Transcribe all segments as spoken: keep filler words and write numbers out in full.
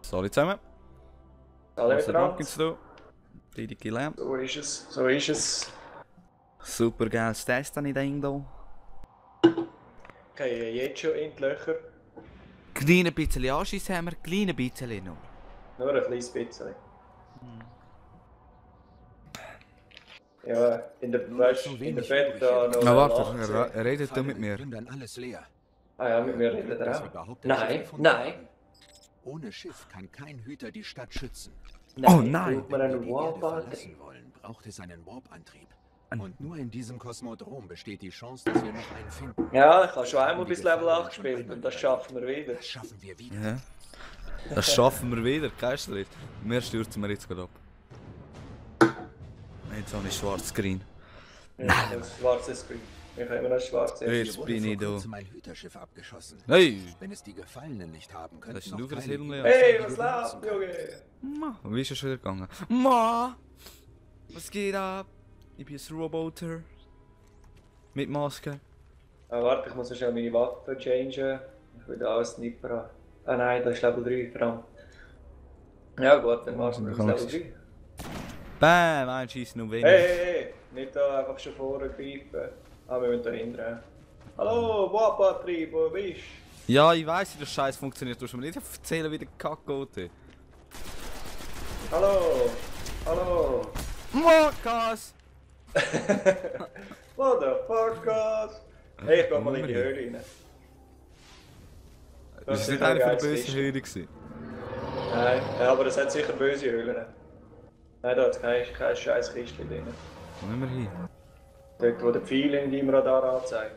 Sorry zusammen. Alle Was dran. geht's da? Die die Lamp. So ist es, so ist es. Super geiles Test habe ich da da. Okay, jetzt schon in die Löcher. Kleine bisschen Anschiss haben wir, kleine bisschen noch. Nur ein kleines bisschen. Ja, in der, weißt, in der Beta noch. Na warte, er, er redet da mit mir. Dann alles leer. Ah ja, mit mir redet Dass er wir auch. überhaupt ein Nein, Schiff gefunden nein. haben. Ohne Schiff kann kein Hüter die Stadt schützen. Oh nein! Braucht man Wenn wir einen die Erde Warp-Antrieb? verlassen wollen, braucht es einen Warp-Antrieb. Und nur in diesem Kosmodrom besteht die Chance, dass wir noch einen finden. Ja, ich habe schon einmal bis Level acht gespielt und das schaffen wir wieder. Das schaffen wir wieder. Ja. Das schaffen wir wieder, kein Stress. Wir stürzen wir jetzt gerade ab. Jetzt habe ich schwarz Screen. Nein. Das schwarze Screen. Ich habe immer noch schwarz. Jetzt Hier wurde bin ich vor da. kurzem ein Hüterschiff abgeschossen. Hey! Wenn es die Gefallenen nicht haben könnten, Das ist nur für das keine Hirn, Lea. Hey, was läuft, Junge? Ma, wie ist es schon wieder gegangen? Ma! Was geht ab? Ich bin ein Roboter. Mit Maske. Ah, warte, ich muss schnell meine Waffe changen. Ich will da einen Sniper haben. Ah nein, das ist Level drei, verdammt. Ja gut, dann machst du das Level drei. Bam! Ein Scheiss noch wenig. Hey, hey, hey! Nicht da einfach schon vorgreifen. Ah, wir müssen da hinten. Hallo, Warp-Antrieb, wo bist du? Ja, ich weiss, wie das Scheiß funktioniert. Du musst mir nicht erzählen, wie der Kack geht. Hallo! Hallo! Makas! What the fuck, guys? Hey, ich geh mal in die Höhle rein. Das ist war nicht sicher einer von ein der geiles bösen Kiste. Höhlen gewesen. Nein, ja, aber es hat sicher böse Höhlen. Nein, da hat kein, kein scheiß Kistchen drin. Wo müssen wir hin? Dort, wo der Pfeil in deinem Radar anzeigt.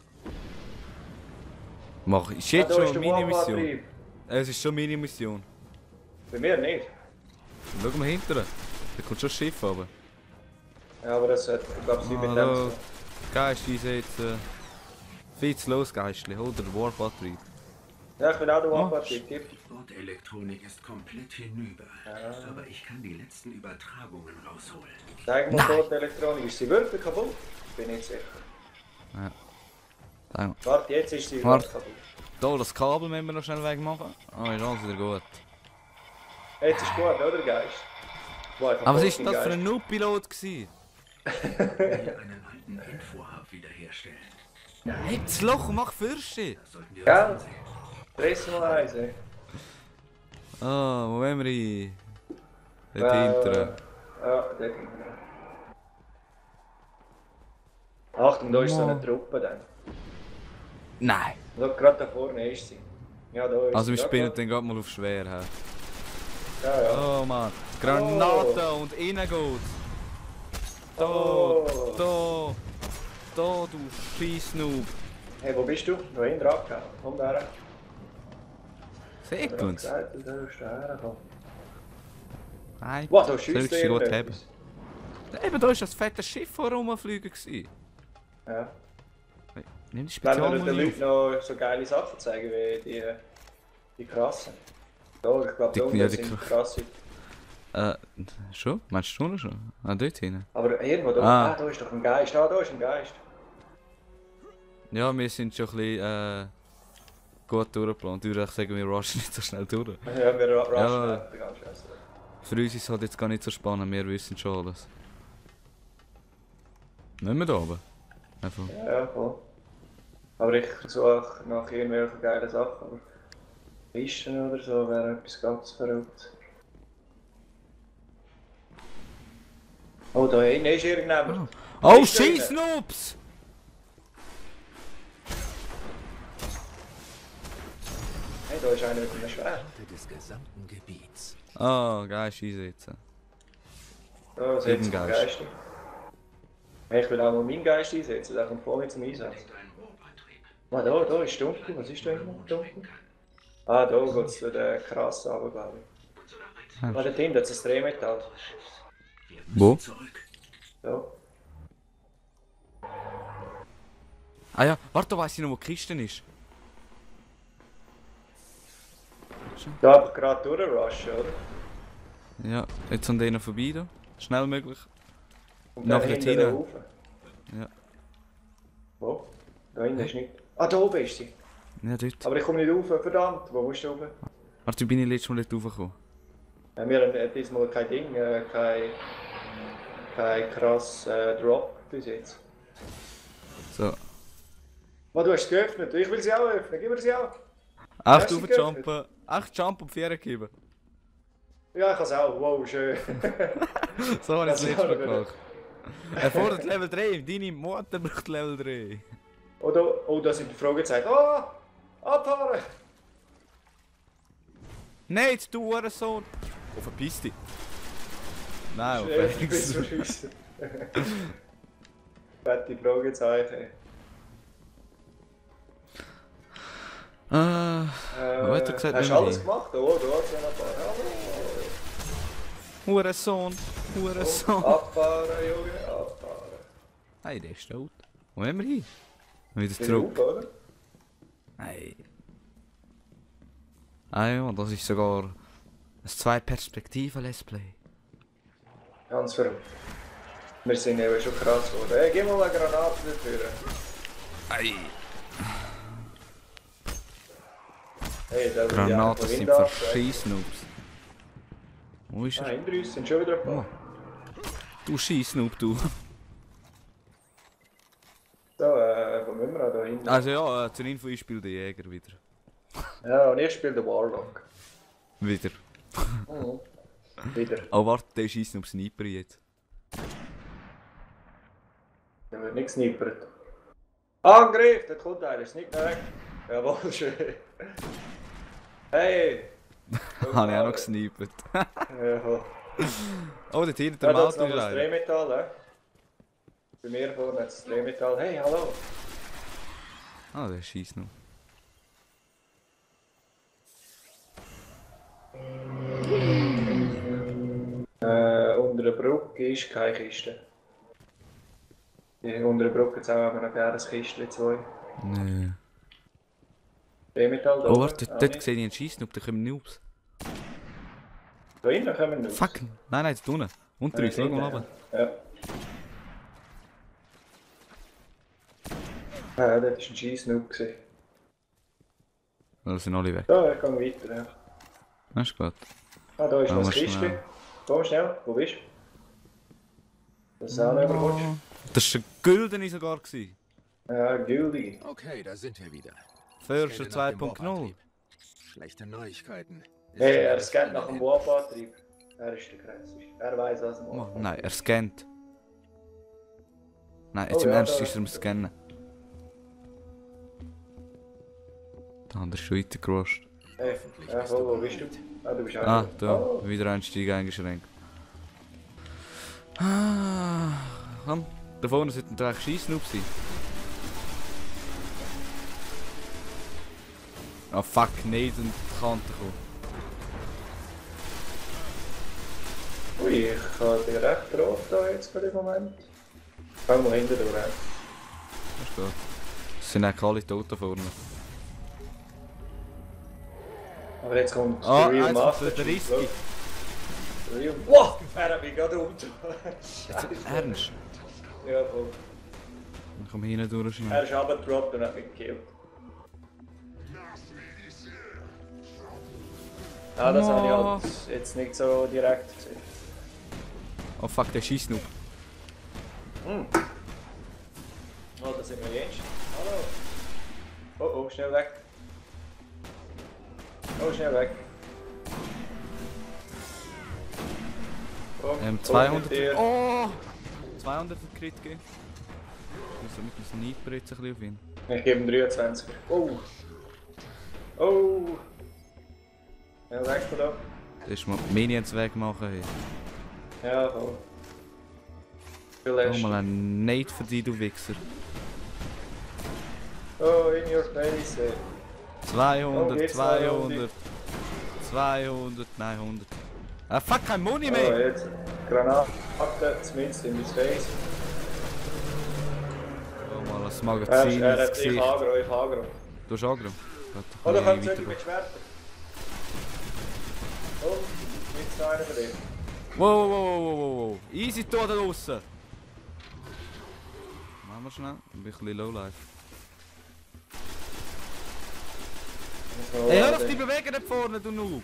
Mach, ist Ah, jetzt da ist schon der meine Mission? Warp-Antrieb. Es ist schon meine Mission. Bei mir nicht. Schau mal hinterher. Da kommt schon ein Schiff runter. Ja, aber das hat, ich glaube, sie mit Ah, dem da. so. Geist einsetzen. Viel zu los, Geistli. Hol den Warp-Antrieb. Ja, ich bin auch der Oh. Warp-Antrieb. Gib. Die Bordelektronik ist komplett hinüber. Aber ich kann die letzten Übertragungen rausholen. Zeig mal dort die Elektronik. Ist sie wirklich kaputt? Bin nicht sicher. Sag mal. Warte, jetzt ist sie Warte. kaputt. Da, das Kabel müssen wir noch schnell wegmachen. Ah, ist alles wieder gut. Jetzt ist gut, oder Geist? Boah, ich hab Aber was voll ist den das für Geist. ein Noob-Pilot gewesen? Hier einen alten Infohub wiederherstellen. Heb das Loch und mach Fürsche! Das sollten wir uns Ja, ansehen. dress mal eins, ey. Ah, wo wollen wir hin? Dort Äh, hinten. Ja, dort hinten. Achtung, da ist so eine Mo. Truppe dann. Nein! Da, gerade da vorne ist sie. Ja, da ist Also wir sie. spielen Ja, den gerade mal auf schwer. He. Ja, ja. Oh Mann! Granate und innen geht's! Da! Oh. Da! Da, du Scheiss-Noob! Hey, wo bist du? Da hinten abgehauen. Komm da her. Seht Ich hab uns! gesagt, du darfst da herkommen. Nein! Wow, da Soll schießt ich sie gut haben? irgendetwas. Eben, da ist das fette Schiff vor rumfliegen gewesen. Ja. Nimm die Wenn wir den Spezialmunition. Leuten noch so geile Sachen zeigen wie die, die krassen. Da, ich glaube, Die- da unten ja, die sind kr- krasse. Äh, schon? Meinst du noch schon? Ah, dort hinten. Aber irgendwo da, Ah. ah. da ist doch ein Geist. Ah, da ist ein Geist. Ja, wir sind schon ein bisschen äh, gut durchgeplant. Ich würde sagen, wir rushen nicht so schnell durch. Ja, wir rushen Ja. einfach den ganzen Scheiß. Für uns ist es halt jetzt gar nicht so spannend, wir wissen schon alles. Nicht mehr da oben. Einfach. Ja, voll. Aber ich suche nach irgendwelchen geilen Sachen. Aber Fischen oder so wäre etwas ganz verrückt. Oh, da hinten ist irgendjemand. Oh, Ist da scheiß hinten? Noobs! Hey, da ist einer mit einem Schwert. Karte des gesamten Gebiets. Ah, Geist einsetzen. Da sitzt Irgendein ein Geist. Geist. Hey, ich will auch mal meinen Geist einsetzen, der kommt voll mit zum Einsatz. Nicht ein Warp-Antrieb. Ah, da, da ist dunkel. Was ist da immer dunkel? Ah, da geht es zu den krassen runter, glaube ich. Und so nach Ah, da hinten, das ist das Drehmetall. Wir müssen Wo? zurück. Da. Ah ja, warte, da weiss ich noch, wo die Kiste ist. Da einfach gerade durchrushen, oder? Ja, jetzt an denen vorbei da. Schnell möglich. Und Nach dann dort hinten da hinein. rauf. Ja. Wo? Da hinten ist nicht. Ah, da oben ist sie. Ja, dort. Aber ich komme nicht rauf, verdammt. Wo musst du rauf? Warte, wie bin ich letztes Mal nicht raufgekommen? Ja, wir haben diesmal kein Ding, äh, kein, kein krass äh, Drop bis jetzt. So. Oh, du hast es geöffnet, ich will sie auch öffnen, gib mir sie auch. Acht Hast du sie raufjumpen. Acht Jump und vier geben. Ja, ich kann es auch, wow, schön. So habe ich Das das letztes ist Mal auch wieder- gemacht. Er fordert Level drei, deine Mutter braucht Level drei. Oder, oh, da sind die Fragezeichen. Oh, abfahren! Nein, jetzt du Hurensohn! Oh, verpiss dich! Nein, oh, Schnell, thanks. bis zum Schiessen. Fette Fragezeichen. Ah, Äh, was hat er gesagt? hast wenn du wir alles hin? gemacht? Oh, du hast ja noch ein paar. Hurensohn! Oh, Hurensohn! abfahren, Junge, abfahren. Nein, der ist tot. Wo haben wir hin? Wieder Wieder zurück. auf, oder? Nein. Ah ja, das ist sogar ein Zwei-Perspektiven-Let's Play. Ganz verrückt. Wir sind eben schon krass geworden. Hey, gib mal eine Granate dafür. Ei. Hey, da will ich Granaten einfach sind Wind für absteigen. Scheissnoobs. Wo ist Ah, er? hinter uns sind schon wieder ein paar. Du Scheissnoob, du. So, äh, wo müssen wir da hinten? Also ja, äh, zur Info, ich spiele den Jäger wieder. Ja, und ich spiele den Warlock. Wieder. Mhm. Wieder. Oh warte, der Scheissnoob Sniper jetzt. Der wird nicht gesnippert. Angriff! Dort kommt einer, ist nicht weg. Jawohl, schön. Hey! Habe ich auch noch gesnipert. Ja, Oh, dort hinten ja der da ist Auto noch ist das einer. Drehmetall, hä? Bei mir vorne hat das Drehmetall. Hey, hallo! Ah, der Scheissnoob. Äh, unter der Brücke ist keine Kiste. Die unter der Brücke jetzt auch immer noch gerne ein Kistchen, zwei. Nee. Drehmetall da. Oh warte, dort, Ah, dort nicht. sehe ich einen Scheissnoob, da kommen Noobs. Da hinten kommen wir Fuck! Nein, nein, da unten. Unter uns, schau mal runter. Ja. Ja, das war ein Scheissnoob. Da sind alle weg. So, ich gehe weiter. Ja. Das ist gut. Ah, da ist Ja, noch ein mal Kistchen. schnell. Komm schnell, wo bist du? Das ist auch nicht überkommst. Das war ein Güldene sogar. gewesen. Ja, gültig. Okay, da sind wir wieder. Förster Scanne nach zwei dem Punkt null. Warp-Antrieb. Schlechte Neuigkeiten. Ist Hey, schon er alles scannt nach dem hin. Warp-Antrieb. Er ist der krasseste. Er weiß, was er Oh, macht. nein, er scannt. Nein, jetzt Oh im ja, Ernst da- ist er am Scannen. Da hat er schon weitergerusht. Hey, Hoffentlich ja, bist wo, du wo bist du? bereit. Ah, du bist Ah, einer. da, Oh. wieder Einstieg eingeschränkt. Ah, komm, da vorne sollte ein Dreck Scheissnoob sein. Ah fuck, nicht in die Kante kommen. Ui, ich habe dich recht rot da jetzt für den Moment. Komm mal hinten durch. Das ist gut. Es sind eigentlich alle tot da vorne. Aber jetzt kommt Ah, der Real eins Master kommt der Chief. Risky. Der Real... Wow! Er hat mich gerade unter. Scheiße. Ernst? Ja, voll. Dann komm hier nicht durch schnell. Er ist runtergedroppt und hat mich gekillt. Ja, das habe ich Oh. halt jetzt nicht so direkt gesehen. Oh fuck, der Scheissnoob. Hm. Oh, da sind wir jetzt. Hallo. Oh, oh, schnell weg. Oh, schnell weg. Oh, Ähm, oh, zweihundert. mit dir. Oh! zweihundert Crit gegeben. Ich muss mit dem Sniper jetzt ein bisschen auf ihn. Ich gebe ihm dreiundzwanzig. Oh. Oh. Schnell weg von da. Das ist mal Minions wegmachen. Hey. Ja, voll. Viel Oh, lässt. mal ein Nate für dich, du Wichser. Oh, in your face. ey. Oh, zweihundert, geht's zweihundert, zweihundert, nein, hundert. Ah fuck, kein Money Oh, mehr! jetzt. Granate, zumindest in mein Face. Oh, mal das Er, Magazin er ins hat ich Gesicht. agro, ich agro. Du hast Agro? Oh, da kommt ich zurück mit Schwertern. Oh, jetzt noch einer von dir. Wow, wow, wow, wow, wow, wow. Easy da draussen! Machen wir schnell, dann bin ich ein bisschen lowlife. So, Ey, hör auf die bewegen da vorne, du Noob!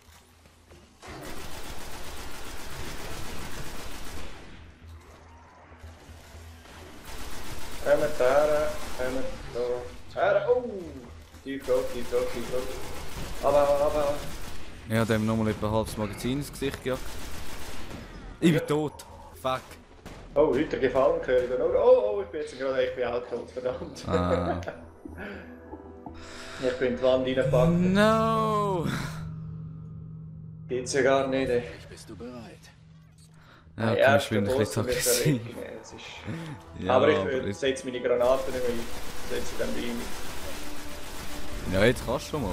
Kommen her, kommen da. Her, oh! Tief hoch, tief hoch, tief hoch. Aber, aber. Ich hab dem nochmal etwa ein halbes Magazin ins Gesicht gejagt. Ich bin tot. Fuck. Oh, heute gefallen gehört. Oh, oh, oh, ich bin jetzt gerade ich bin auch tot, verdammt. Ah. Ich bin in die Wand reingepackt. No! Geht's ja gar nicht, ey. Bist du bereit? Ja, Der okay, ich bin ein bisschen wird aggressiv. verrecken, ey. Es ist... Ja, aber ich aber äh, setze meine Granaten nicht mehr ein. Setze dann rein. Ja, jetzt kannst du mal.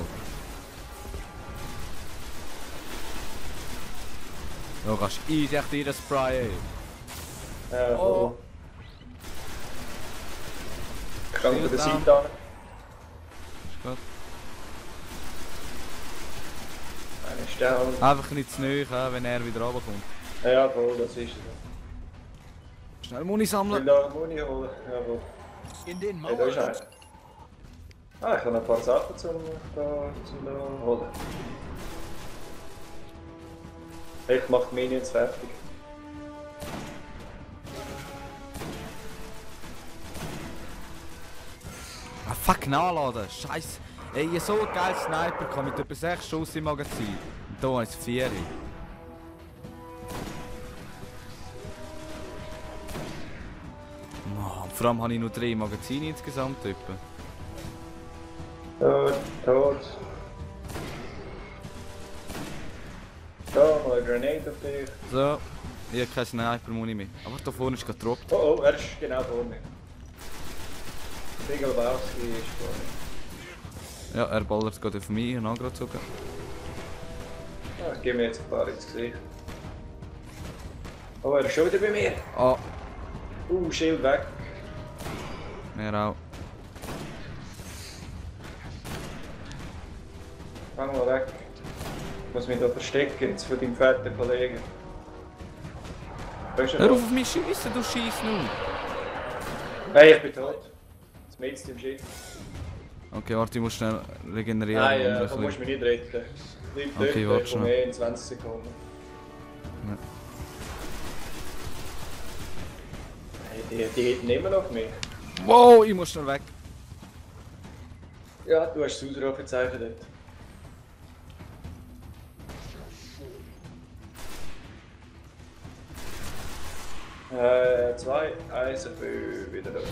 Du kannst easy echt dir sprayen. Ja, Oh. oh. Ich kann von der Shield Seite an. Ist gut. Einer ist down. Einfach nicht zu nahe, wenn er wieder runterkommt. Ja, voll, das ist es. Schnell Muni Ich will sammeln. da Muni holen. Jawohl. In den Hey, da ist Mauern. einer. Ah, ich habe noch ein paar Sachen zum, da, zum da holen. Ich mache die Minions fertig. Ah, fuck, nachladen. Scheiße. Ey, ich so ein geiles Sniper kann mit etwa sechs Schuss im Magazin. Und da ist vier. Mann, vor allem habe ich nur drei Magazine insgesamt etwa. Tot, tot. Da, mal eine Grenade auf dich. So, ich habe keine Sniper-Muni mehr. Aber da vorne ist gedroppt. Oh, oh, er ist genau vor mir. Regelbauski ist vor mir. Ja, er ballert gerade auf mich und gerade sogar. Ah, ich gebe mir jetzt ein paar ins Gesicht. Oh, er ist schon wieder bei mir. Ah, Uh, Schild weg. mir auch. Fang mal weg. Ich muss mich da verstecken, jetzt von deinem fetten Kollegen. Weißt du Hör noch? auf auf mich schießen, du schießt nur. Nein, ich bin tot. Das Mädchen im Schiff. Okay, warte, ich muss schnell regenerieren. Nein, und äh, ein du musst bisschen- mich nicht retten. Bleib Okay, dort, warte ich komme schnell. eh in zwanzig Sekunden. Ja. Hey, die, die hätten immer noch mich. Wow, ich muss schnell weg. Ja, du hast das Ausrufezeichen dort. Äh, zwei, eins, fünf, wieder da.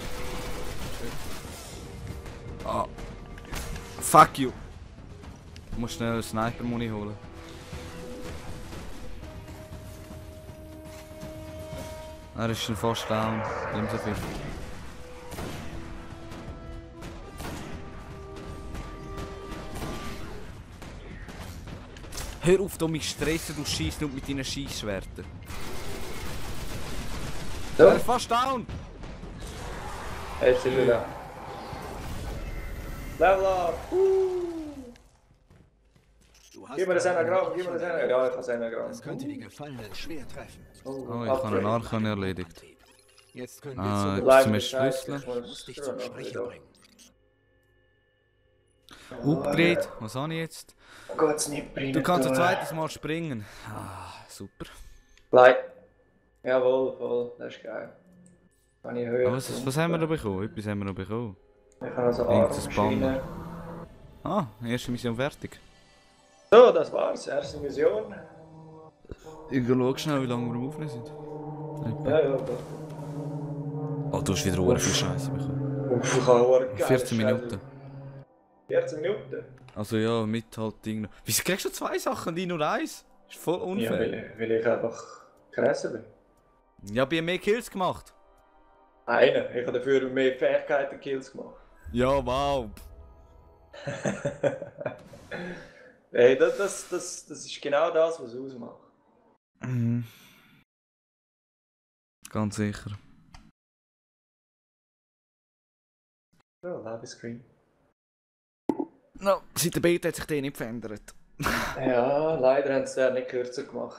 Ah. Fuck you. Ich muss schnell Sniper-Muni holen. Er ist schon fast down. Nicht so viel. Hör auf, du mich stressen, du schießt nur mit deinen Schießschwertern. So, Er ist fast down! jetzt sind wir da. Level up! Du hast Gib mir das gerade Anagramm, einen gib mir das Opfer Anagramm. Ja, ich habe das Anagramm. Das könnte die Gefallenen schwer treffen. Oh, ich habe einen Archon erledigt. Jetzt können wir Ah, zurück. jetzt Bleib zum Bescheid, Schlüssel. ich Du musst muss dich zum Sprechen bringen. Upgrade, was habe ich jetzt? Geht's nicht bringen. Du kannst ein zweites Mal springen. Ah, super. Bleib. Jawohl, voll, das ist geil. Kann ich hören. Aber was, was haben wir noch bekommen? Etwas haben wir noch bekommen. Ich habe also Irgendein Armmaschinen. Ah, erste Mission fertig. So, das war's. Erste Mission. Ich schau schnell, wie lange wir am Aufnehmen sind. Ja, ja, doch. Oh, du hast wieder Ohren viel Scheiße bekommen. Uff, ich habe auch geil. vierzehn Minuten. vierzehn Minuten? Also ja, mit halt Ding noch. Wieso kriegst du zwei Sachen und ich nur eins? Ist voll Ja, unfair. weil, ich- weil ich einfach krasser bin. Ja, bei mehr Kills gemacht. Einer. Ich habe dafür mehr Fähigkeiten Kills gemacht. Ja, wow. Hey, das, das, das, das ist genau das, was es ausmacht. Mhm. Ganz sicher. So, Labescreen. No, seit der Beta hat sich der nicht verändert. Ja, leider haben sie den nicht kürzer gemacht.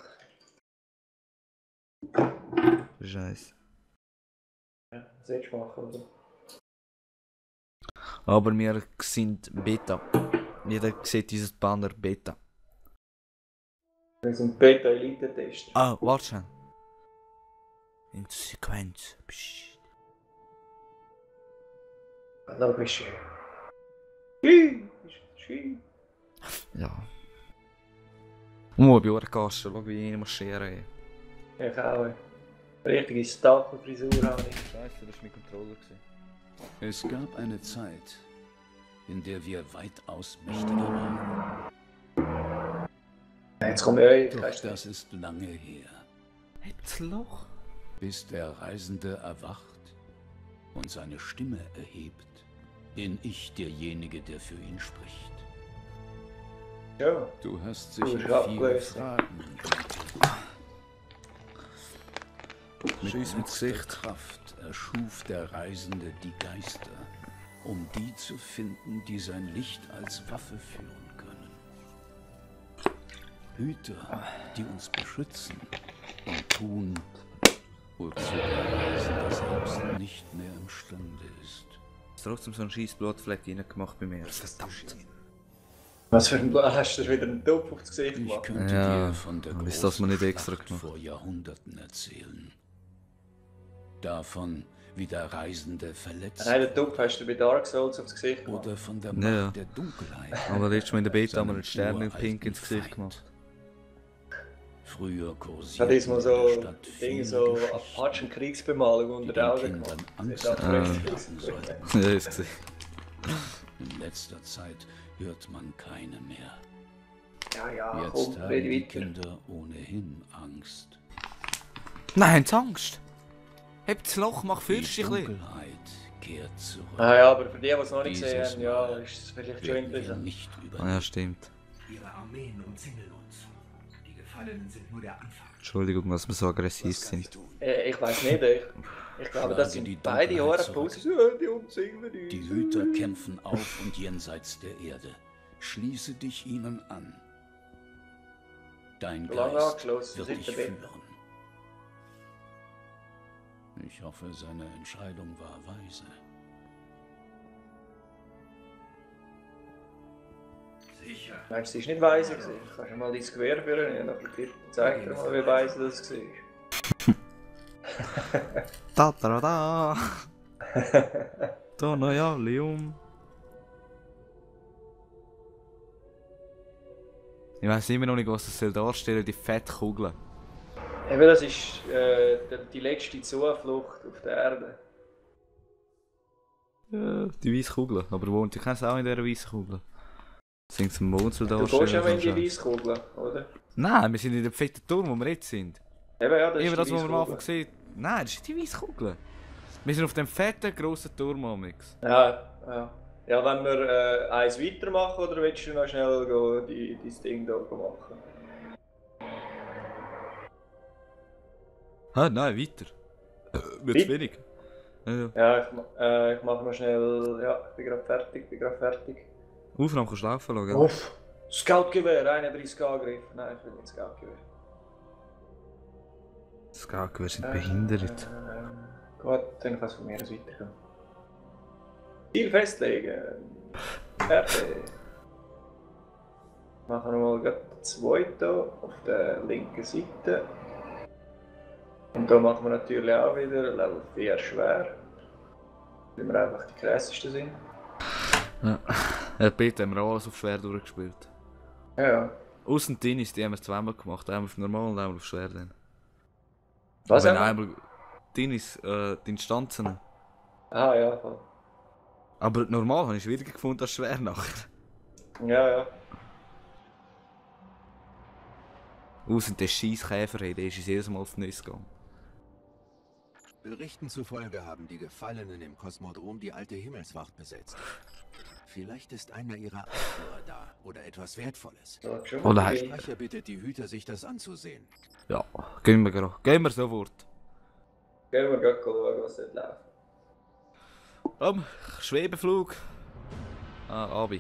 Scheiße. Ja, was willst du machen, oder? Aber wir sind Beta. Jeder sieht dieses Banner Beta. Das ist ein Beta-Elite-Test. Ah, warte schon. In der Sequenz. Psst. Logisch. Hui, hui. Ja. Oh, ich bin auch Kasten. Schau, wie ich marschiere. Ich auch. Richtige Stachelfrisur habe ich. Scheiße, das war mein Controller. Es gab eine Zeit, in der wir weitaus mächtiger waren. Jetzt kommt ja Doch das ist lange her. Hebt's Loch? Bis der Reisende erwacht und seine Stimme erhebt, bin ich derjenige, der für ihn spricht. Ja. Du hast Du sicher bist viele abgelöst. Fragen. Mit Schieß ins letzter Gesicht. Kraft erschuf der Reisende die Geister, um die zu finden, die sein Licht als Waffe führen können. Hüter, die uns beschützen und tun, wozu der Reisende selbst nicht mehr imstande ist. Ist trotzdem so ein scheiß Blutfleck reingemacht bei mir. Verdammt. Was für ein Bla, hast du wieder einen Topf aufs Gesicht Ich gemacht? könnte Ja, dir von der aber ist großen das mal nicht extra Schlacht gemacht? vor Jahrhunderten erzählen. Davon, wie der Reisende verletzt Nein, den Topf hast du bei Dark Souls aufs Gesicht gemacht. oder von der Ja, Macht ja. der Dunkelheit. Aber letztes Mal in der Beta haben wir seinem einen Stern in uralten Pink ins Gesicht Feind. gemacht. Früher Ich kursierten hatte diesmal in so der Stadt Dinge, viele so Geschichten, Apachen-Kriegsbemalung die unter den den Augen Kindern gemacht. Angst Das ist auch Ah. recht. machen sollten. Ja, ist gesehen. In letzter Zeit hört man keine mehr. Ja, ja, Jetzt komm, haben rede die weiter. Kinder ohnehin Angst. Nein, habt Angst! Hebt's Loch, mach Die fürst dich ein bisschen. Dunkelheit kehrt zurück. Ah ja, aber für die, die es noch nicht Dieses gesehen haben, ja, Mal ist es vielleicht schon werden wir interessant. nicht Ah übernehmen. ja, stimmt. Ihre Armeen umzingeln uns. Die Gefallenen sind nur der Anfang. Entschuldigung, dass wir so aggressiv sind. Äh, ich weiß nicht, ich, ich glaube, das Schlage die sind beide Dunkelheit Jahre zurück. Pause. Ja, die umzingeln uns. Die Hüter kämpfen auf und jenseits der Erde. Schließe dich ihnen an. Dein Lange Geist angeschlossen, wird seit dich der Bett. führen. Ich hoffe, seine Entscheidung war weise. Sicher. Meinst du, sie ist nicht weise gewesen? Kannst du mal dein Gewehr führen? Aber bitte zeig dir mal, wie weise das war. Da da da! Da na ja, Leon. Ich weiß immer noch nicht, was das soll darstellen, die Fettkugeln. Eben, das ist äh, die, die letzte Zuflucht auf der Erde. Ja, die weiße Kugel. Aber wohnt, ich kenne es auch in dieser weißen Kugel. Sind zum Mond soll Du darstellen? gehst ja mal in so die ein Weißkugel, oder? Nein, wir sind in dem fetten Turm, wo wir jetzt sind. Eben, ja, das Eben ist das, die was wir am Anfang Weißkugel. gesehen haben. Nein, das ist die weiße Kugel. Wir sind auf dem fetten, grossen Turm, Amix. Ja, ja. Ja, wenn wir äh, eins weitermachen, oder willst du noch schnell go, die, dein Ding hier machen? Ah, nein, weiter. Äh, wird Weit- schwierig. Ja, ja. Ja, ich, ma- äh, ich mache noch schnell. Ja, ich bin gerade fertig, bin gerade fertig. Aufnahme kannst du laufen lassen, gell? Uff! Scoutgewehr, einunddreißig Angriff. Nein, ich will nicht Scoutgewehr. Das Gaggewehr sind behindert. Ähm, gut, dann kann es von mir aus weitergehen. Ziel festlegen. Fertig. Machen wir mal gerade zwei hier auf der linken Seite. Und da machen wir natürlich auch wieder Level vier schwer. Weil wir einfach die krassesten sind. Ja. Ja, Peter haben wir auch alles auf schwer durchgespielt. Ja, ja. Aussen Dinis, die haben wir zweimal gemacht. Einmal auf normal und einmal auf schwer. Dann. Was Wenn haben wir? einmal Dinis, äh, die Instanzen. Ah, ja, voll. Aber normal habe ich schwieriger gefunden als schwer nachher. Ja, ja. Aussen der scheiß Käfer, der ist uns jedes Mal aufs Nüsse gegangen. Berichten zufolge haben die Gefallenen im Kosmodrom die alte Himmelswacht besetzt. Vielleicht ist einer ihrer Anführer da oder etwas Wertvolles. So, schon Oh mal nein. dabei. Sprecher bittet die Hüter, sich das anzusehen. Ja, gehen wir gerade. Gehen wir sofort. Gehen wir gleich schauen, was dort läuft. Um, Schwebeflug. Ah, Abi.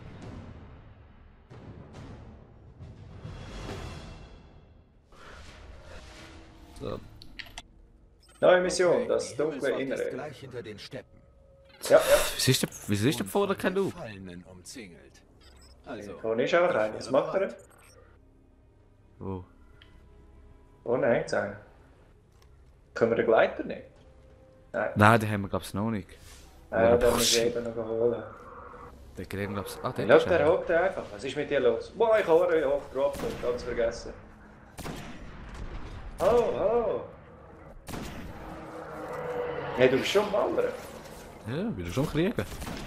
So. Neue Mission, Okay, das die dunkle Himmelswacht ist Innere. gleich hinter den Steppen. Ja, ja. Wieso ist der, wieso ist der Und vorne von kein Loop? Gefallenen umzingelt. Also, Vorne ist auch einer. Was macht er? Wo? Vorne hängt einer. Können wir den Gleiter nehmen? Nein. Nein, den haben wir glaub's noch nicht. Ja, Oh, den muss ich eben noch holen. Den kriegen wir glaub's... Ah, der Ja, ist der einer. hockt einfach. Was ist mit dir los? Boah, ich habe ihn hochgedroppt und ganz vergessen. Hallo, hallo. Hey, du bist schon Maler. Ja, will er schon kriegen.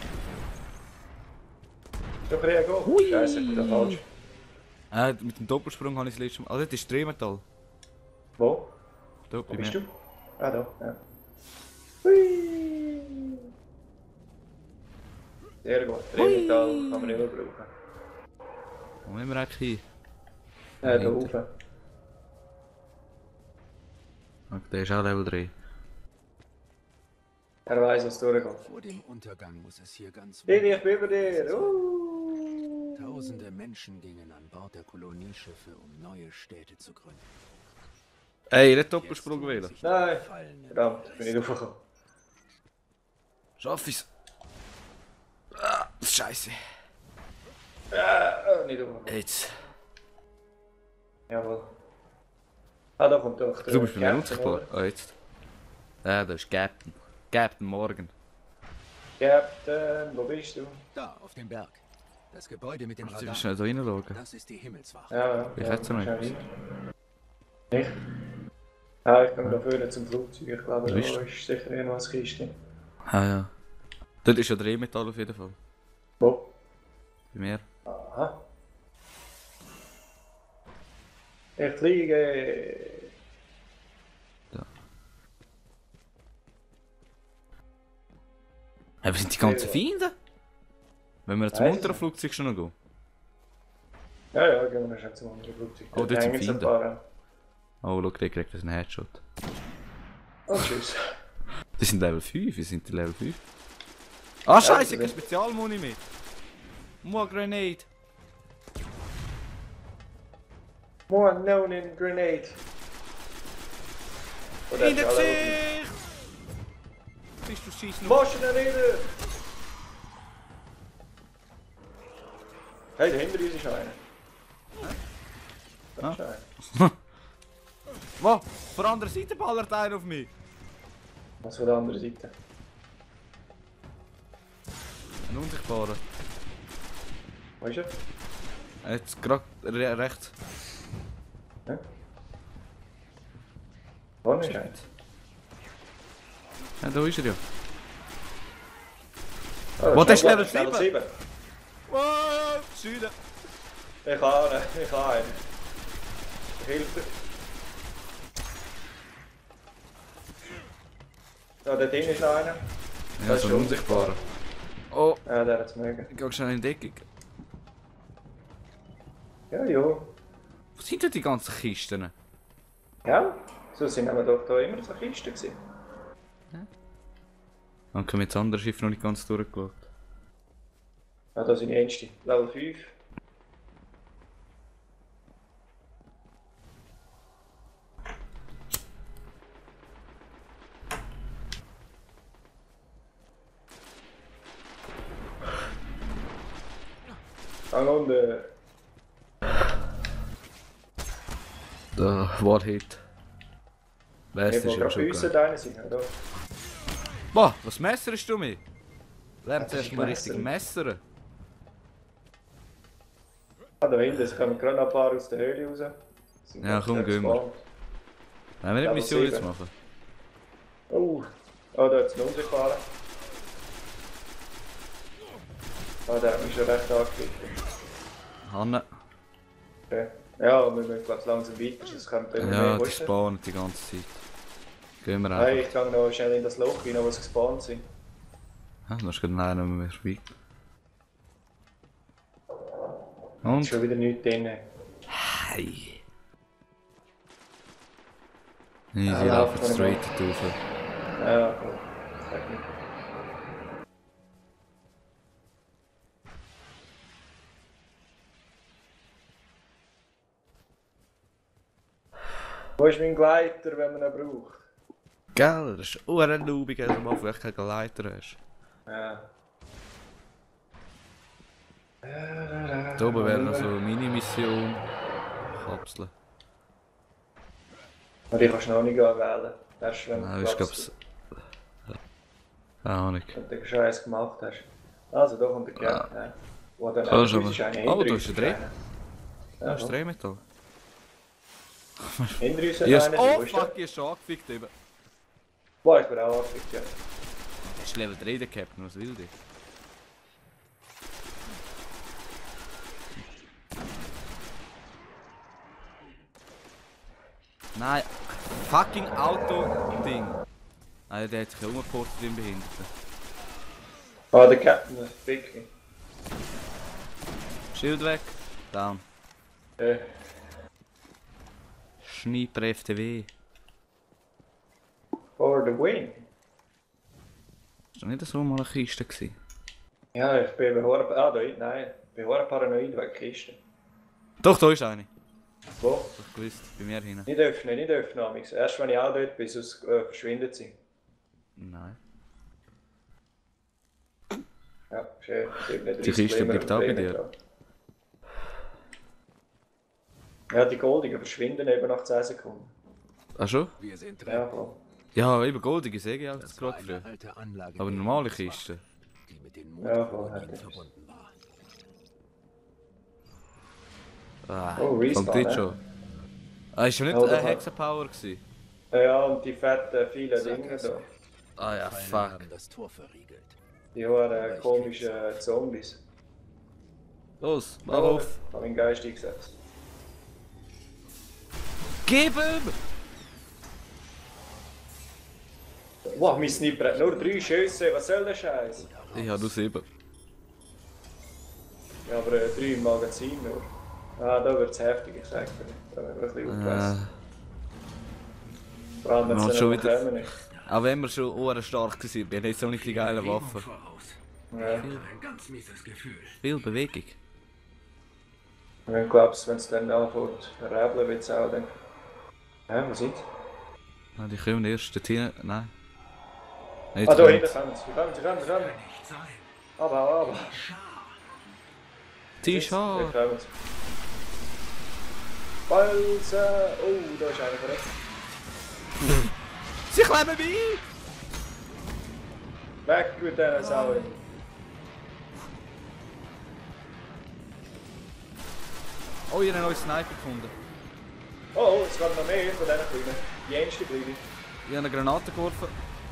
Du kriegst auch. Hui. Scheiße, ich bin da falsch. Äh, mit dem Doppelsprung habe ich das letzte Mal... Ah, das ist Drehmetall. Wo? Da, Wo bei bist mir. du? Ah, da, ja. Hui. Sehr gut. Drehmetall kann man immer brauchen. Wo müssen wir eigentlich hin? Ja, da Hinten. oben. Okay, der ist auch Level drei. Er weiss, was durchgeht. vor dem Untergang muss es hier ganz Didi, ich bin über dir. Uh. Tausende Menschen gingen an Bord der Kolonieschiffe, um neue Städte zu gründen. Ey, nicht Doppelsprung wählen. Nein. Fallen Verdammt, ich bin nicht aufgekommen. Schaff ich's. Ah, das ist scheiße. Ja, oh, nicht aufgekommen. Jetzt. Jawohl. Ah, da kommt doch der Du bist bei mir Captain, unsichtbar. oder? Ah, jetzt. Ja, das ist Captain. Captain Morgan. Captain, wo bist du? Da, auf dem Berg. Das Gebäude mit dem Jetzt Radar. musst du schnell da reinschauen. Das ist die Himmelswache. Ja, ja. Ich ja, hätte noch schnell etwas. rein. Nicht? Ah, ich gehe da vorne zum Flugzeug. Ich glaube, Wo da bist du? ist sicher irgendwas Kiste. Ah ja. Dort ist ja Drehmetall auf jeden Fall. Wo? Bei mir. Aha. Ich fliege. Hey, wo sind die ganzen Ja. Feinde? Wenn wir zum Weiss unteren ich. Flugzeug schon noch gehen. Ja, ja, gehen wir schon zum anderen Flugzeug. Oh, dort sind hängen sie ein Feinde. paar an. Oh, schau, der kriegt einen Headshot. Oh, tschüss. Die sind Level fünf, wir sind die Level fünf. Ah, scheiße, ich habe Spezialmuni mit. More Grenade. More known in grenade. Oh, In der der Gesicht! Bist du scheiß noch? Moschen reden! Hey, da hinter uns ist noch einer. Da ist einer. Wo? Von der anderen Seite ballert einer auf mich. Was von der anderen Seite? Ein Unsichtbarer. Wo ist er? Jetzt gerade re rechts. Wo ist er? Ja, da ist er ja. Oh, Wo, der ist noch Level gut, Level sieben? sieben. Wow, Süden. Ich habe ihn, ich habe ihn. Hilfe. Da, dort hinten ist noch einer. Ja, Das so ist ein Unsichtbarer. Oh, Ja, der hat es mögen. ich gehe schnell in Deckung. Ja, ja. Wo sind denn die ganzen Kisten? Ja, so sind wir doch da immer so Kisten gewesen. Dann können wir das andere Schiff noch nicht ganz durchgeschaut. Ja, da sind die Ängste. Level fünf. Hang on, äh, Der One-Hit. Weißt ich du, ist will ja gerade schon bei uns geil. deine sein, oder? Boah, was messerst du mich? Lern Das zuerst ist mal Messern. richtig messern. Ah, da hinten, es kommen gerade noch ein paar aus der Höhle raus. Sind Ja, gerade komm, gehen wir. gespawnt. Wollen wir nicht Level Mission jetzt sieben. machen? Oh, oh, da hat es einen Unsichtbaren. Ah, der hat mich schon recht angegriffen. Hanne. Okay. Ja, wir müssen glaube ich langsam weiter, sonst kommt immer Ja, mehr. die Wo ist der? spawnen die ganze Zeit. Gehen wir Hey, einfach. ich gehe noch schnell in das Loch rein, wo sie gespawnt sind. Ja, dann ist gerade einer mehr vorbei. Ist Und? schon wieder nichts drin. Hey. Easy, Ja, laufen laufen wir straight drauf. Ja, gut. Sag nicht. Wo ist mein Gleiter, wenn man ihn braucht? Gell, das ist auch ein Lubig, dass du mal vielleicht keinen Leiter hast. Ja. Da oben wäre noch so eine Mini-Mission. Kapseln. Aber die kannst du noch nicht wählen. Erst wenn Nein, du ich glaube Platz- es. Keine Ahnung. wenn du schon eins gemacht hast. Also da kommt der Gap. Ja. Wo dann Ah, auch schon ist mal. eine Oh, hinter da uns ist der Dreh. eine. Da Ja, ist Drehmetall. hinter uns Yes. eine. Oh Wo ist fuck, der? hier ist schon angefickt eben. Boah, ich bin auch angefickt, ja. Das ist Level drei der Captain, was will die? Nein, fucking Auto-Ding. Nein, der hat sich ja umgeportet wie ein Behinderter. Ah, der Captain, das fickt mich. Schild weg. Down. Äh, Sniper F T W. for the win. Ist doch nicht so mal eine Kiste gewesen? Ja, ich bin behorren... Ah, da hinten, nein. Behorren paranoid wegen Kisten. Doch, da ist eine. Wo? Ich gewusst, bei mir hinten. Nicht öffnen, nicht öffnen, Amix. Erst wenn ich auch dort bin, sonst äh, verschwindet sie. Nein. Ja, schön. Die Kiste bleibt auch bei dir. Ja, die Goldigen verschwinden eben nach zehn Sekunden. Ach schon? Wir sind Ja, dran. voll. Ja, eben goldige sehe ich auch Das war gerade eine früher. alte Anlage. Aber der normale Luftwaffe, Kiste. die mit den Ja, Mondkolonien voll, verbunden war. Ah, Oh, Respawn, kommt jetzt ne? schon. Ah, ist schon nicht Ja, äh, oder- Hexenpower gewesen? Ja, und die fetten, vielen Dinge da. Ah ja, Feinde fuck. haben das Tor verriegelt. Die haben äh, komischen äh, Zombies. Los, mach auf. Ich habe meinen Geist eingesetzt. Gib ihm! Wow, mein Sniper hat nur drei Schüsse, was soll der Scheiß? Ich habe nur sieben. Ja, aber äh, drei im Magazin nur. Ah, da wird es heftig, ich sag dir. Da werden wir ein bisschen Äh, aufpassen. Vor allem, wenn man hat sie schon noch wieder- kommen. auch wenn wir schon ohren stark waren, wir haben jetzt auch nicht die geile Bewegung Waffe. voraus. Ja. Ein ganz mieses Gefühl. Viel Bewegung. Und wenn du glaubst, wenn es dann anfängt, rebeln wird es auch dann... Hä, wo sind sie? Ah, die kommen erst dorthin. Nein. Nicht Ah, da kommt. hinten kommen sie. Sie kommen, sie kommen, sie kommen. Kann nicht sein. Aber, aber. Schar. T-Shirt. Da kommen sie. Balze! Oh, da ist einer verreckt. Sie klemmen mich ein! Weg mit diesen Sauen. Oh, ihr habt einen neuen Sniper gefunden. Oh, oh, es kommt noch mehr von diesen Kleinen. Die jüngste Kleine. Ich habe eine Granate geworfen.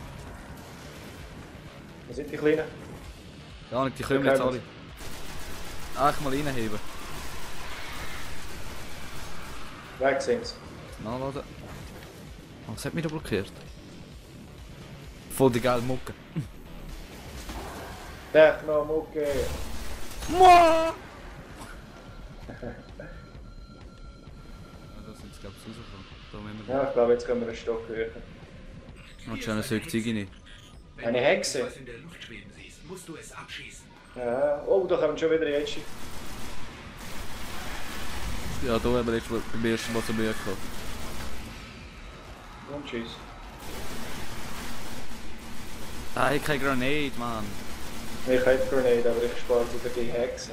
Wo sind die Kleinen? Ja, nicht, die kommen Da jetzt kommen alle. Ah, ich mal reinheben. Weg sind sie. Nachladen. Oh, das hat mich da blockiert. Voll die geile Mucke. Techno-Mucke. Moa! Da sind sie, glaube ich, rausgekommen. Da müssen wir. Ja, ich glaube, jetzt können wir einen Stock höher. Und schon eine Zeug nicht. Wenn Eine du Hexe. etwas in der Luft schweben siehst, musst du es abschießen. Ja, oh, da kommen schon wieder Jätschi. Ja, da haben wir jetzt beim ersten Mal zu mir gehabt. Und tschüss. Ah, ich habe keine Grenade, Mann. Ich hätte Grenade, aber ich spare sie für die Hexe.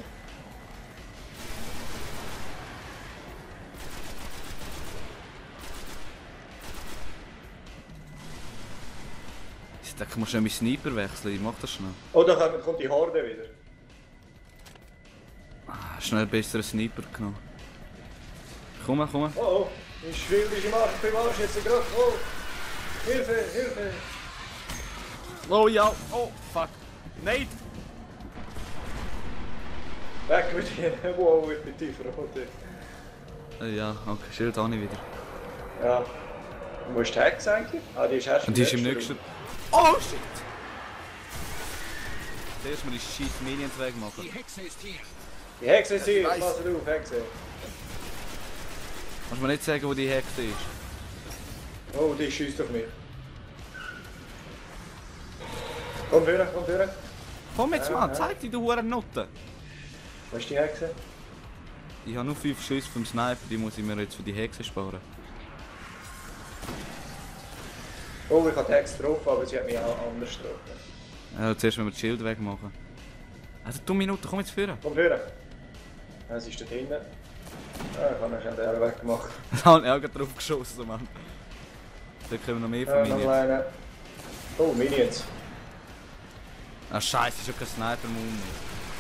Ich denke, ich muss schnell meinen Sniper wechseln. Ich mach das schnell. Oh, da kommt kommt die Horde wieder. Ah, schnell besseren Sniper genommen. Komm, komm. Oh, oh, mein Schild ist im Arsch, ich bin im Arsch jetzt gerade. Oh, Hilfe, Hilfe. Oh ja, oh fuck. Nein! Weg mit dir. Wow, ich bin tief rot. Äh, Ja, okay, Schild auch nicht wieder. Ja. Wo ist die Hexe eigentlich? Ah, die ist erst Und die ist im nächsten. Oh shit! Zuerst mal die scheiß Minions wegmachen. Die Hexe ist hier. Die Hexe ist hier, Ich weiss. pass auf, Hexe. Kannst du mir nicht sagen, wo die Hexe ist? Oh, die schießt auf mich. Komm führen, komm führen. Komm jetzt Ja, mal, ja. zeig dir die Huren Noten. Wo ist die Hexe? Ich habe nur fünf Schüsse vom Sniper, die muss ich mir jetzt für die Hexe sparen. Oh, ich habe die Hexe getroffen, aber sie hat mich auch anders getroffen. Ja, zuerst müssen wir das Schild wegmachen. Also, du Minuten, komm jetzt führen. Komm führen. Es ist dort hinten. Ah, ich habe noch schnell den weggemacht. Da habe ich auch gerade drauf geschossen, Mann. Da kommen noch mehr von Ja, mir noch jetzt. eine. Oh, Minions. Ah, scheiße, ist ja kein Sniper-Mund mehr.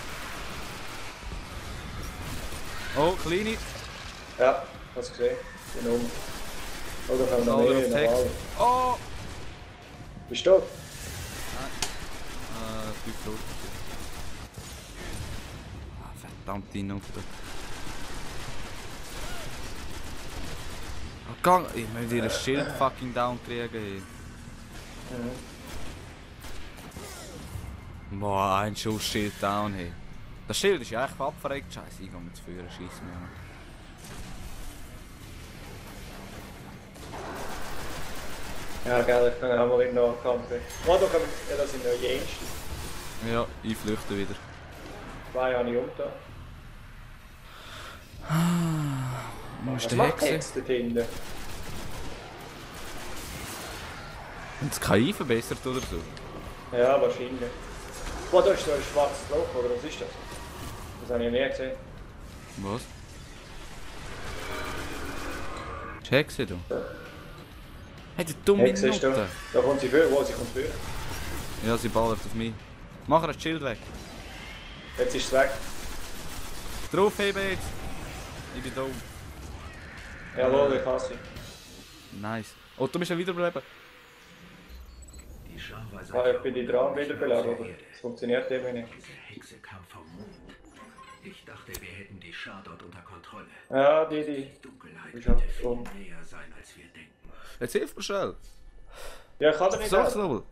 Oh, kleine. Ja, hast du gesehen? Bin um. Oh, da kommen noch Alder mehr. auf Text. Normal. Oh! Bist du tot? Ah, es bleibt tot. Ah, verdammt, die Nutte. Oh, gang! Ich muss ihr Schild fucking down kriegen. Hey. Mhm. Boah, ein Schuss Schild down, hey. Das Schild ist ja echt abverreckt. Scheiße, ich gehe mit Führen, scheiß mir an. Ja, gell, ich kann auch mal in den Nahkampf. Oh, da kommen, ja, das sind noch Jens. Ja, ich flüchte wieder. Zwei habe ich umgetan. Wo ist Was der macht Hexe? Hex dort hinten? Und das K I verbessert oder so? Ja, wahrscheinlich. Boah, da ist so ein schwarzes Loch, oder was ist das? Das habe ich nie gesehen. Was? Ist Hexe da? Hey, die dumme Hex ist da. Nutte! Da kommt sie für. Wo, sie kommt für. Ja, sie ballert auf mich. Mach ihr das Schild weg. Jetzt ist es weg. Draufheben jetzt! Ich bin da. Jawohl, ich hasse sie. Nice. Oh, du bist ja wiederbleiben. Die Schar war Ah, seit ich bin die dran wiederbelebt, aber Erde. es funktioniert eben nicht. Diese Hexe kam vom Mond. Ich dachte, wir hätten die Schar dort unter Kontrolle. Ja, die, die. Die Dunkelheit Ich könnte hab viel schon. näher sein, als wir denken. Jetzt hilf mir schnell. Ja, ich kann dir nicht Sag's helfen. nochmal.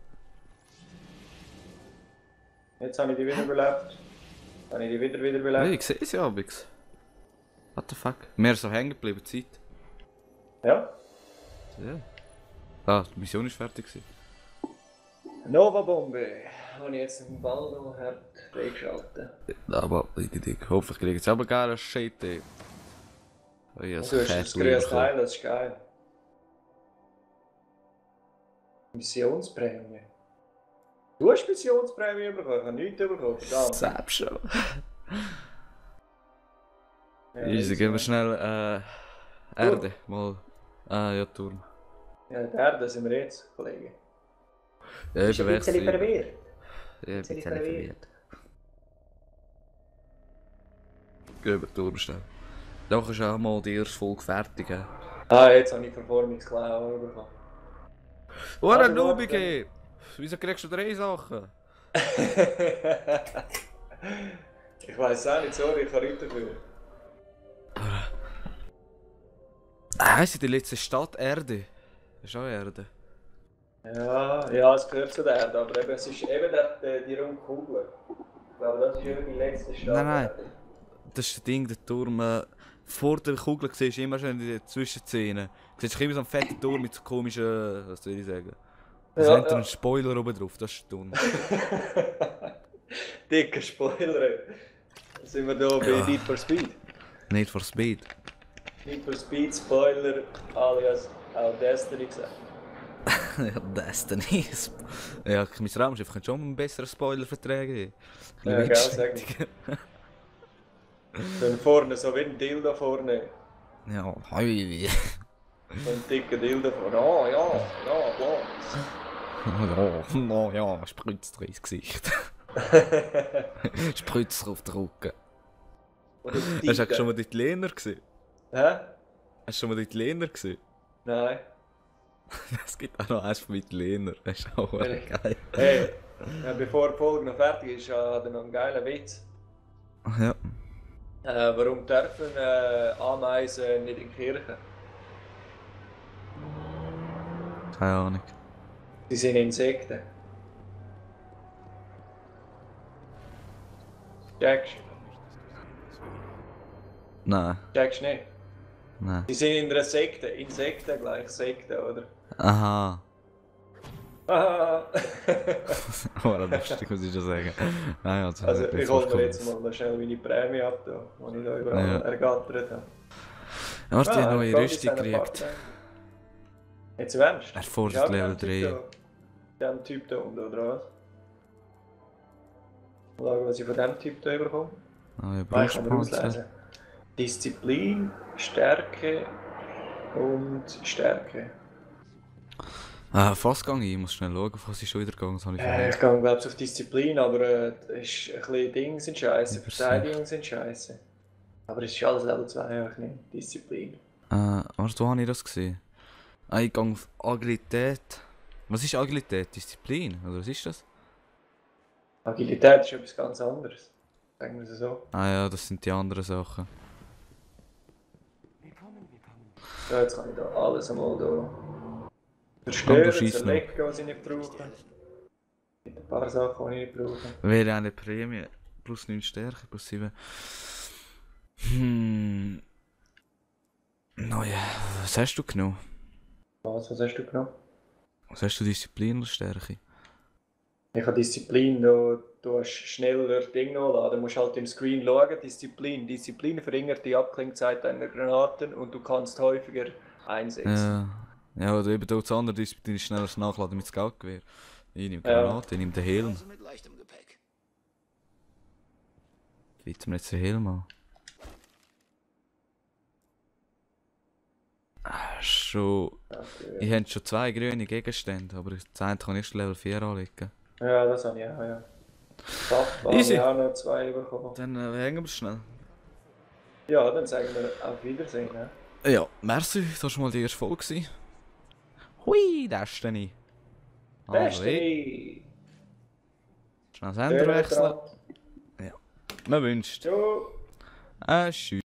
Jetzt habe ich die wiederbelebt. Habe ich die wieder wiederbelebt. Hey, ich sehe sie abends. What the fuck? Mehr so hängen geblieben, Zeit. Ja. Ja. Ah, die Mission ist fertig gewesen. Nova Bombe. Habe ich jetzt den Ball noch hart freigeschaltet. Aber ich, ich hoffe, ich kriege jetzt aber geile Shit, ey. Oh, ja, Du hast das grünes Teil, das ist geil. Missionsprämie. Du hast Missionsprämie bekommen, ich habe nichts bekommen. Verdammt. Selbst schon. Ja, Easy, jetzt gehen wir mal. schnell äh, Erde. Mal. Ah, ja, Turm. Ja, der, da sind wir jetzt, Kollege. Ja, Ist ich ein bisschen bewege verwirrt. Ja, ein bisschen bisschen verwirrt. verwirrt. Gehen wir Turm schnell. Doch ist auch mal die erste Folge fertig. He. Ah, jetzt habe ich Verformungsklau bekommen. Oh, Also, ein Noob, warte. ey! Wieso kriegst du drei Sachen? Ich weiss auch nicht, sorry, ich kann nichts dafür. Ah, ist die letzte Stadt Erde? Das ist auch Erde. Ja, ja, es gehört zu der Erde, aber eben, es ist eben der, der, die Rundkugel. Ich glaube, das ist eben die letzte Stadt. Nein, nein. Erde. Das ist das Ding, der Turm. Äh, vor der Kugel siehst du immer schon in den Zwischenszenen. Du siehst immer so einen fetten Turm mit so komischen. Was soll ich sagen? Es Ja, hat ja. einen Spoiler oben drauf, das ist dumm. Dicker Spoiler. Da sind wir hier bei Ja. Need for Speed. Nicht for Speed. Need for Speed Spoiler alias auch Destiny gesagt. Ja, Destiny. Ja, mein Raumschiff könnte schon einen besseren Spoiler vertragen. Ja, gell, sag ich. Dann vorne, so wie ein Dildo vorne. Ja, hoi. So ein dicker Dildo vorne. Oh ja, ja, klar. Ja, no, ja, spritzt dir ins Gesicht. Spritzt dir auf den Rücken. Oder Hast du schon mal die Italiener gesehen? Hä? Hast du schon mal die Italiener gesehen? Nein. Es gibt auch noch eins von Italienern. Das ist auch Ehrlich? geil. Hey, ja, bevor die Folge noch fertig ist, hat er noch einen geilen Witz. Ja. Äh, warum dürfen äh, Ameisen nicht in die Kirche? Keine Ahnung. Sie sind Insekten. Checkst Nein, du? Checkst du nicht? nein. Sie sind in einer Sekte. Insekten gleich Sekte, oder? Aha. Haha. Oh, lustig, muss ich schon sagen. Nein, also, Also jetzt ich hole was mir jetzt Cooles. mal schnell meine Prämie ab, da, die ich da überall Ja. ergattert habe. Ja, hast du die Ah, neue Gott, Rüstung ist einer gekriegt? Part-Time. Jetzt wärmst du? Erforscht Schau, Level der Typ drei. da- Der Typ da unten, oder was? Mal schauen, was ich von diesem Typ hier bekomme. Ah, ja, Ah, ich kann mir Brustpanzer. auslesen. Disziplin, Stärke und Stärke. Ah, fast gegangen. Ich muss schnell schauen, was ist schon wieder gegangen. Das habe ich Äh, vergessen. ich gehe glaube ich auf Disziplin, aber äh, ist ein bisschen Dinge sind scheiße, Übersicht. Verteidigung sind scheiße. Aber es ist alles Level zwei einfach nicht. Disziplin. Äh, warte, wo habe ich das gesehen? Ah, ich gehe auf Agilität. Was ist Agilität? Disziplin? Oder was ist das? Agilität ist etwas ganz anderes. Sagen wir es so. Ah ja, das sind die anderen Sachen. So, jetzt kann ich da alles einmal da Komm, du zerstören, schießt noch. zerlegen, was ich nicht brauche. Mit ein paar Sachen, die ich nicht brauche. Wäre eine Prämie. Plus neun Stärke, plus sieben. Hm. Naja, was hast du genommen? Was, was hast du genommen? Was hast du Disziplin oder Stärke? Ich habe Disziplin, du, du hast schneller Ding nachladen. Du musst halt im Screen schauen. Disziplin. Disziplin verringert die Abklingzeit deiner Granaten und du kannst häufiger einsetzen. Ja. Ja, oder eben das andere Disziplin ist schneller nachladen mit Scoutgewehr. Ich nehme Ja. Granate, ich nehme den Helm. Also mit leichtem Gepäck. Bitte mir jetzt den Helm an. Ah, schon. Okay. Ich habe schon zwei grüne Gegenstände, aber das eine kann erst Level vier anlegen. Ja, das habe ich auch, ja. Waffen habe Easy. ich auch noch zwei bekommen. Dann äh, hängen wir schnell. Ja, dann sagen wir auf Wiedersehen. Ja. Ja, merci, das war mal die erste Folge gewesen. Hui, Destiny. Also, ich Destiny! schnell das Ende wechseln. Dran. Man wünscht. Ciao! Äh, tschüss.